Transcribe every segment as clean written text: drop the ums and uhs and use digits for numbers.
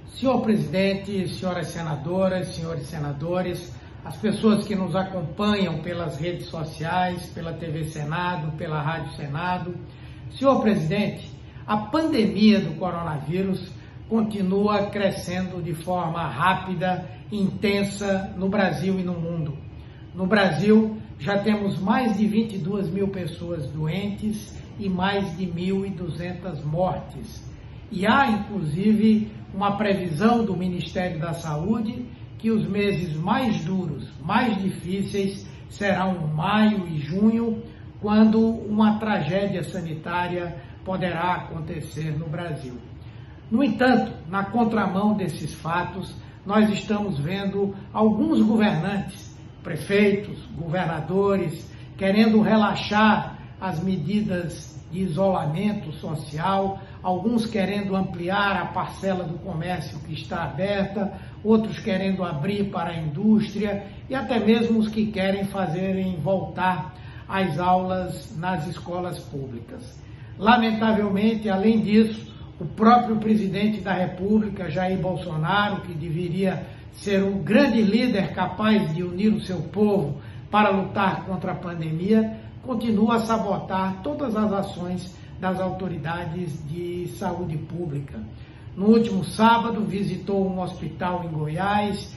Senhor presidente, senhoras senadoras, senhores senadores, as pessoas que nos acompanham pelas redes sociais, pela TV Senado, pela Rádio Senado. Senhor presidente, a pandemia do coronavírus continua crescendo de forma rápida, intensa no Brasil e no mundo. No Brasil, já temos mais de 22 mil pessoas doentes e mais de 1.200 mortes. E há, inclusive, uma previsão do Ministério da Saúde que os meses mais duros, mais difíceis, serão maio e junho, quando uma tragédia sanitária poderá acontecer no Brasil. No entanto, na contramão desses fatos, nós estamos vendo alguns governantes, prefeitos, governadores, querendo relaxar as medidas de isolamento social, alguns querendo ampliar a parcela do comércio que está aberta, outros querendo abrir para a indústria e até mesmo os que querem voltar às aulas nas escolas públicas. Lamentavelmente, além disso, o próprio presidente da República, Jair Bolsonaro, que deveria ser um grande líder capaz de unir o seu povo para lutar contra a pandemia, continua a sabotar todas as ações das autoridades de saúde pública. No último sábado, visitou um hospital em Goiás,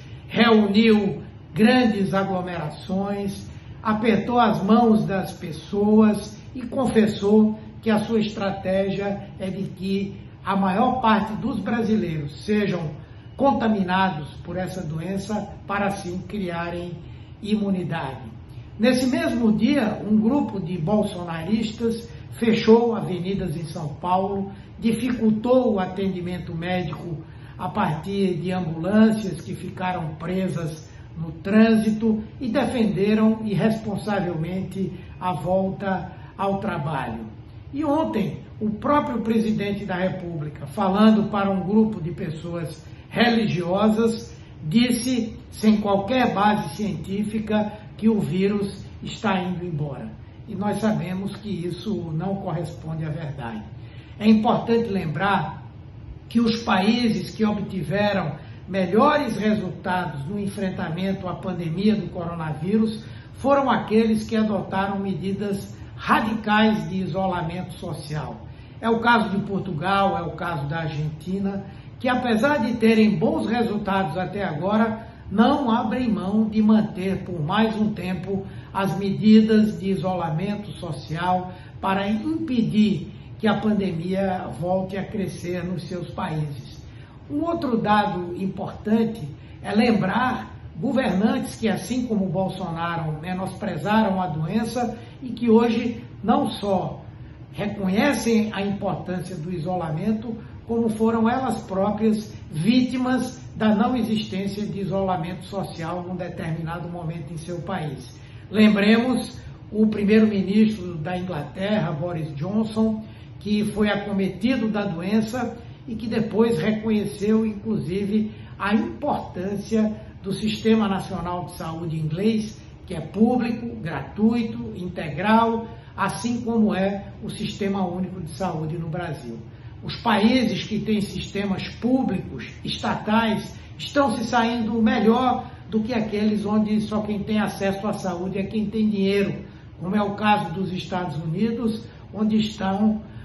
reuniu grandes aglomerações, apertou as mãos das pessoas e confessou que a sua estratégia é de que a maior parte dos brasileiros sejam contaminados por essa doença para assim criarem imunidade. Nesse mesmo dia, um grupo de bolsonaristas fechou avenidas em São Paulo, dificultou o atendimento médico a partir de ambulâncias que ficaram presas no trânsito e defenderam irresponsavelmente a volta ao trabalho. E ontem, o próprio presidente da República, falando para um grupo de pessoas religiosas, disse, sem qualquer base científica, que o vírus está indo embora. E nós sabemos que isso não corresponde à verdade. É importante lembrar que os países que obtiveram melhores resultados no enfrentamento à pandemia do coronavírus foram aqueles que adotaram medidas radicais de isolamento social. É o caso de Portugal, é o caso da Argentina, que apesar de terem bons resultados até agora, não abrem mão de manter por mais um tempo as medidas de isolamento social para impedir que a pandemia volte a crescer nos seus países. Um outro dado importante é lembrar governantes que, assim como Bolsonaro, menosprezaram a doença e que hoje não só reconhecem a importância do isolamento, como foram elas próprias vítimas da não existência de isolamento social num determinado momento em seu país. Lembremos o primeiro-ministro da Inglaterra, Boris Johnson, que foi acometido da doença e que depois reconheceu, inclusive, a importância do Sistema Nacional de Saúde inglês, que é público, gratuito, integral, assim como é o Sistema Único de Saúde no Brasil. Os países que têm sistemas públicos, estatais, estão se saindo melhor do que aqueles onde só quem tem acesso à saúde é quem tem dinheiro, como é o caso dos Estados Unidos, onde está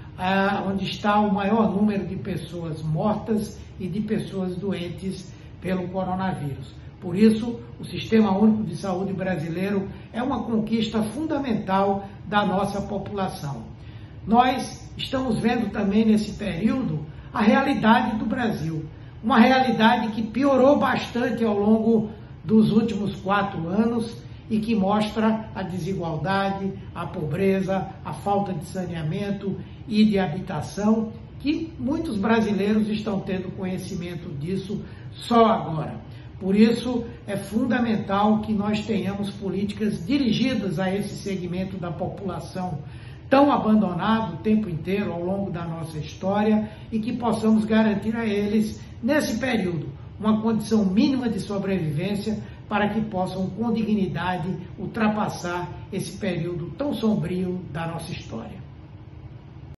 o maior número de pessoas mortas e de pessoas doentes pelo coronavírus. Por isso, o Sistema Único de Saúde brasileiro é uma conquista fundamental da nossa população. Nós estamos vendo também nesse período a realidade do Brasil, uma realidade que piorou bastante ao longo dos últimos 4 anos e que mostra a desigualdade, a pobreza, a falta de saneamento e de habitação, que muitos brasileiros estão tendo conhecimento disso só agora. Por isso, é fundamental que nós tenhamos políticas dirigidas a esse segmento da população tão abandonado o tempo inteiro ao longo da nossa história e que possamos garantir a eles, nesse período, uma condição mínima de sobrevivência para que possam, com dignidade, ultrapassar esse período tão sombrio da nossa história.